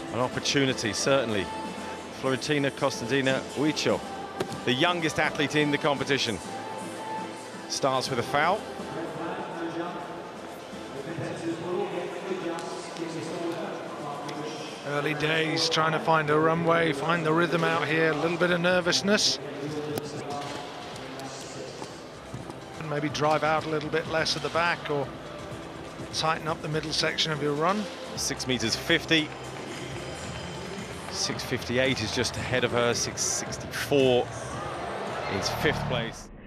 An opportunity, certainly. Florentina, Costina, Iusco, the youngest athlete in the competition. Starts with a foul. Early days, trying to find a runway, find the rhythm out here, a little bit of nervousness. And maybe drive out a little bit less at the back or tighten up the middle section of your run. 6 meters 50. 6:58 is just ahead of her. 6:64 is 5th place.